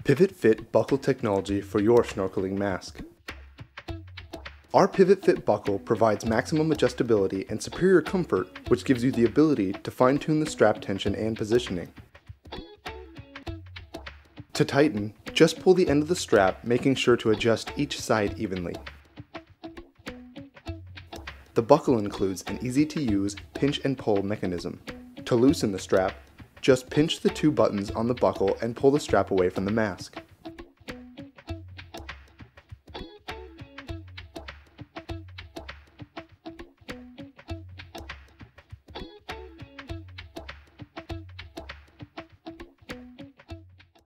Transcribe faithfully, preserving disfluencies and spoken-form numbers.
Pivot Fit buckle technology for your snorkeling mask. Our Pivot Fit buckle provides maximum adjustability and superior comfort, which gives you the ability to fine-tune the strap tension and positioning. To tighten, just pull the end of the strap, making sure to adjust each side evenly. The buckle includes an easy-to-use pinch and pull mechanism. To loosen the strap, just pinch the two buttons on the buckle and pull the strap away from the mask.